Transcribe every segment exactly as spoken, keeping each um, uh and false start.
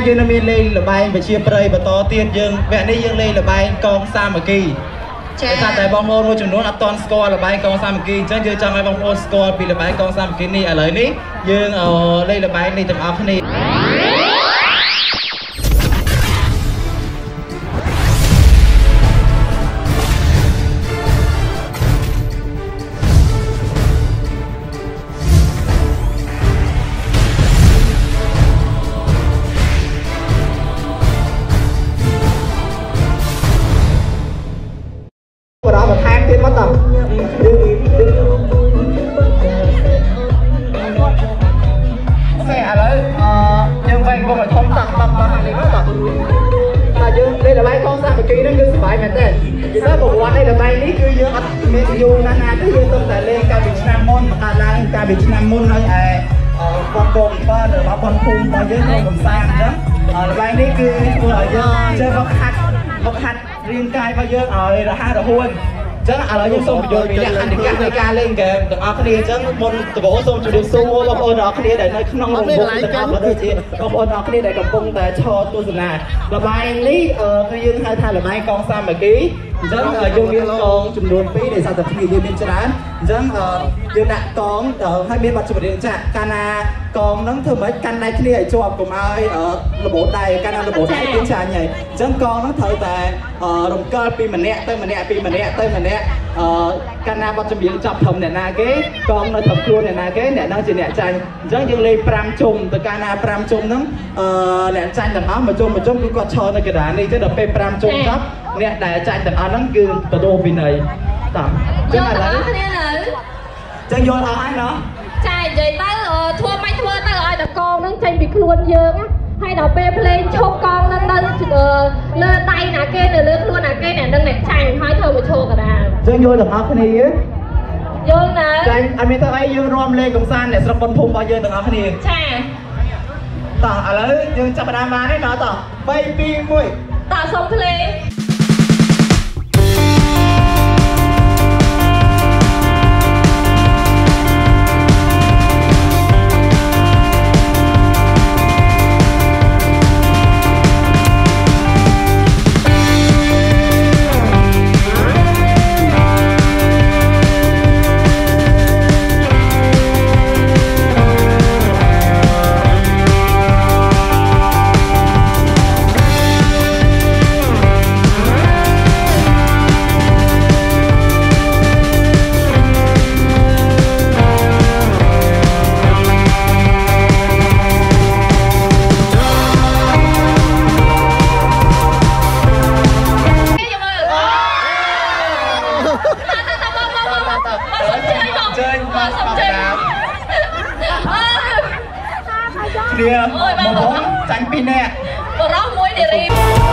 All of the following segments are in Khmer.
យើងនៅមានលេងល្បែងវិជាប្រៃបន្តទៀតយើងវគ្គនេះយើងលេងល្បែងកងសាមគ្គីចា៎តែបងប្អូនមួយចំនួនអត់ទាន់ស្គាល់ល្បែងកងសាមគ្គីអញ្ចឹងយើងចង់ឲ្យបងប្អូនស្គាល់ពីល្បែងកងសាមគ្គីនេះឥឡូវនេះយើងលេងល្បែងនេះទាំងអស់គ្នាពីឆ្នាំមុនហើយឯបងប្អូនបើរបស់បងភូមិរបស់យើងក្នុងកំសាន្តអញ្ចឹងល្បែងនេះគឺធ្វើឲ្យយើងចេះវឹកហាត់វឹកហាត់រាងកាយរបស់យើងឲ្យរហ័សរហួនអញ្ចឹងឥឡូវខ្ញុំសូមបញ្យល់ពីលក្ខណៈនៃការលេងហ្គេមទាំងអស់គ្នាអញ្ចឹងមុនដំបូងសូមជម្រាបសួរបងប្អូនទាំងអស់គ្នាដែលនៅក្នុងរង្វង់ទាំងអស់ដូចជាបងប្អូនទាំងអស់គ្នាដែលកំពុងតែឈរទស្សនាល្បែងនេះគឺយើងហៅថាល្បែងកងសាមគ្គីអញ្ចឹងយើងមានកងចំនួនពីរដែលសារតែគ្នាយើងមានច្រើនអញ្ចឹងយើងដាក់កងហើយមានបទចម្រៀងចាក់កាលណាកងហ្នឹងធ្វើម៉េចកាន់ដៃគ្នាឲ្យជាប់កុំឲ្យរបូតដៃកាលណារបូតដៃគេចាញ់ហើយអញ្ចឹងកងហ្នឹងត្រូវតែរំកិលពីម្នាក់ទៅម្នាក់ពីម្នាក់ទៅម្នាក់កាលណាបទចម្រៀងចប់ត្រឹមអ្នកណាគេកងនៅត្រឹមខ្លួនអ្នកណាគេអ្នកហ្នឹងជាអ្នកចាញ់អញ្ចឹងយើងលេងប្រាំជុំទៅកាលណាប្រាំជុំហ្នឹងអ្នកចាញ់ទាំងអស់មួយជុំមួយជុំគឺគាត់ឈរនៅកណ្ដាលនេះអញ្ចឹងដល់ពេលប្រាំជុំចប់អ្នកដែលចាញ់ទាំងអស់ហ្នឹងគឺទទួលវិន័យតោះចឹងឥឡូវគ្នានៅចឹងយល់អស់ហើយណោះចានិយាយទៅធ្វើមិនធ្វើទៅឲ្យតកងហ្នឹងចេញពីខ្លួនយើងហើយដល់ពេលភ្លេងឈប់កងហ្នឹងនៅលើដៃណាគេនៅលើខ្លួនណាគេអ្នកនឹងអ្នកចាញ់ហើយធ្វើមកឈរកដាលចឹងយល់ទាំងអស់គ្នាយល់ណាចាញ់អត់មានទៅអីយើងរួមលេងកំសាន្តអ្នកស្រុកបុនភូមិរបស់យើងទាំងអស់គ្នាចាតោះឥឡូវយើងចាប់ផ្ដើមបានហើយណោះតោះបី ពីរ មួយតោះសុំភ្លេងគ្នាមកចាញ់ពីរនាក់បរោះមួយនារី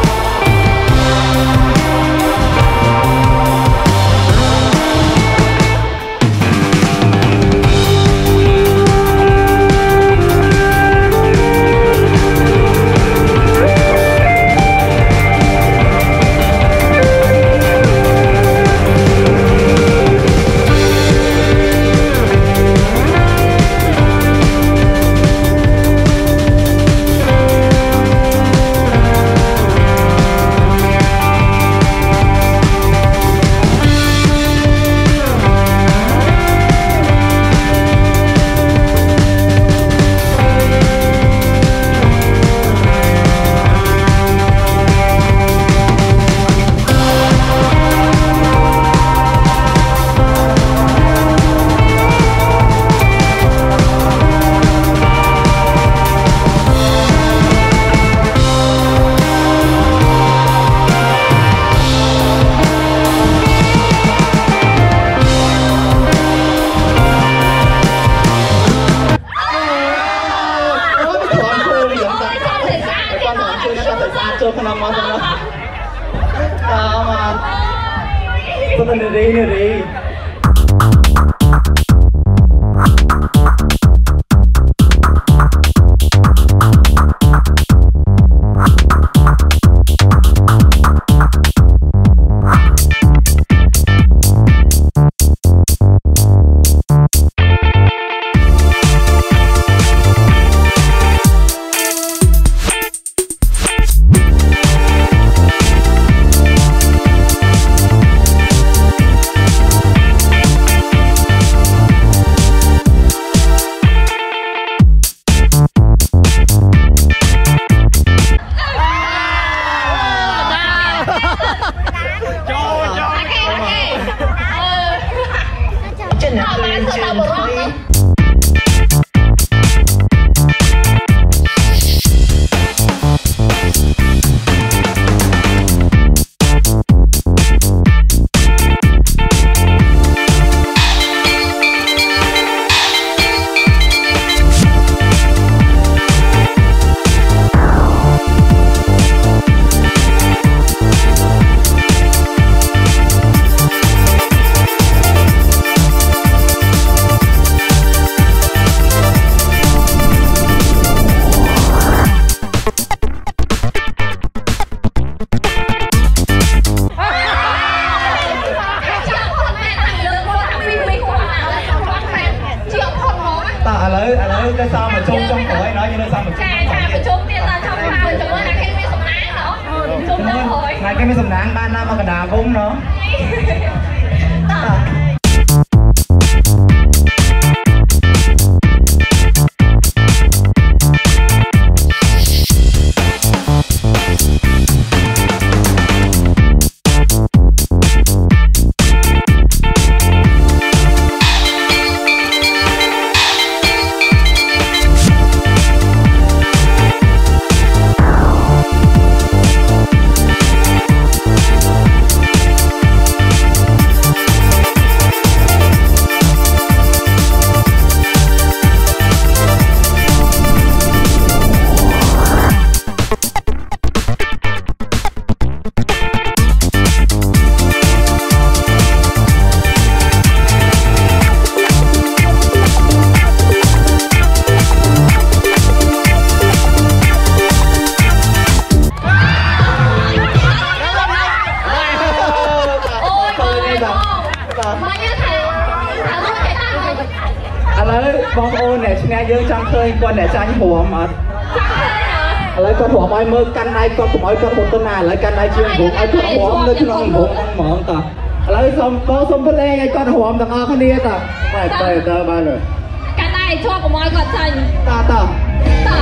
ចូលក្នុងមកទៅដល់មកទៅនារីនារី Hãy subscribe cho kênh Ghiền Mì Gõ để không bỏ lỡ ngày cái mấy sầm nắng ba năm mà cả đà vung nó bong ôn này nghe dương trong khơi con để tranhหัวmà lấy conหัวai mơ căn này con cũng ai con một con nào lấy căn này chuyên cũng ai conหัวnơi chúng nóหัวcon mở ta lấy xong có xong phân lê conหัวthằng ao con đi ta phải tới tới ba rồi căn này cho của mọi con tranh ta ta ta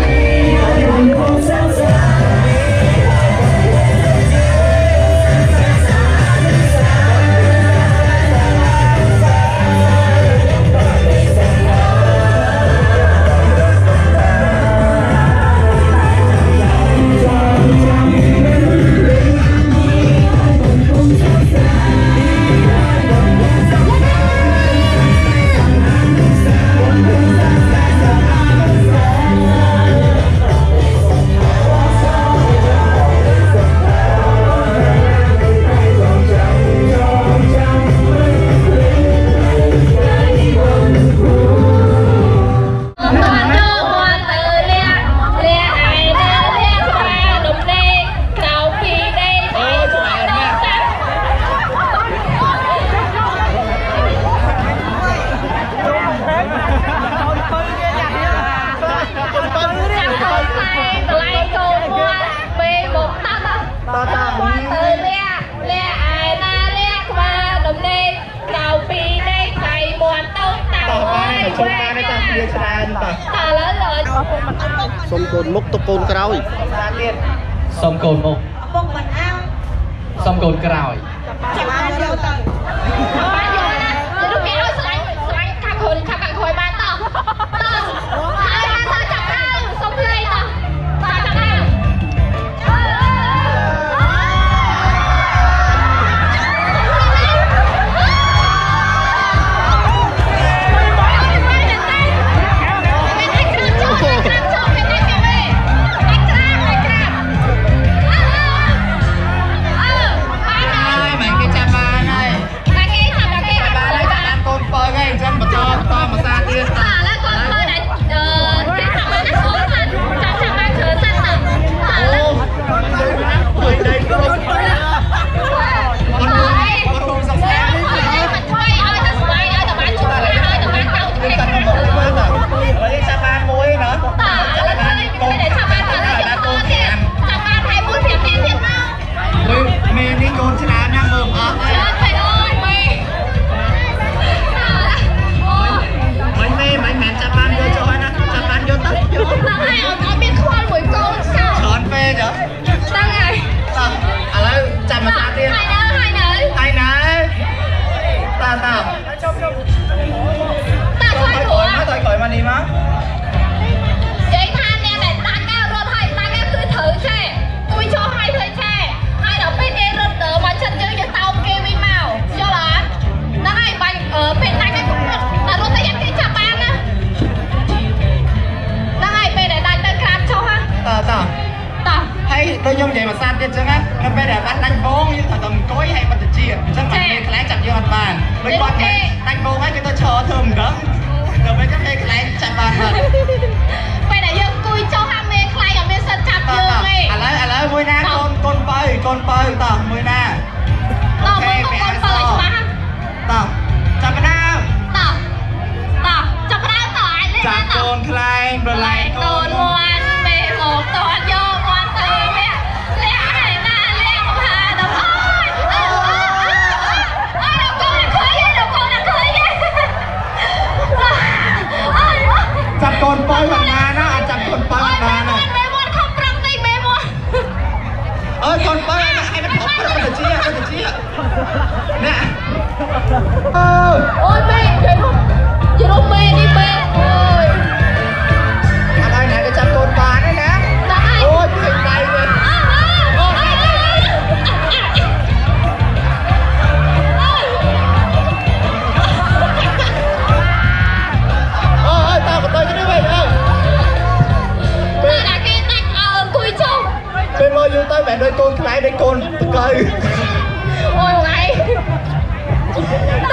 Xong cồn múc tóc cồn cào xong cồn mục xong cồn cào tôi nhung vậy mà san tiền chẳng á, nó bây giờ bắt đánh bóng như thằng tầm cối hay bắt chia, chẳng phải cái lái chặt vô mặt bàn, mấy con này đánh bóng ấy cái tôi chờ thơm gấm, rồi mấy cái lái chặt bàn rồi. Bây giờ dương cùi cho ham mê khai ở bên sân chặt dương này. À lấy à lấy môi na con con bơi con bơi tao môi na. Tao môi con con bơi chứ mà. Tao chặt cái nào? Tao tao chặt cái nào tao ai lên chặt con khai rồi lại con ngoan mê một con vô ngoan từ mẹ lẹ này na lẹ không hà ให้มันพบมันจะเชี่ยมันจะเชี่ยเนี่ยเออโอ้ยแม่ช่วยลูกช่วยลูกแม่ดิแม่โอ้ยอะไรไหนก็จับโดนปลาได้นะได้โอ้ยเก่งใจเลย เออตากับตัวจะได้ไหมเออเป็นมอยูใต้แบบโดยโกนคล้ายโดยโกนตะไคร้ Ôi này.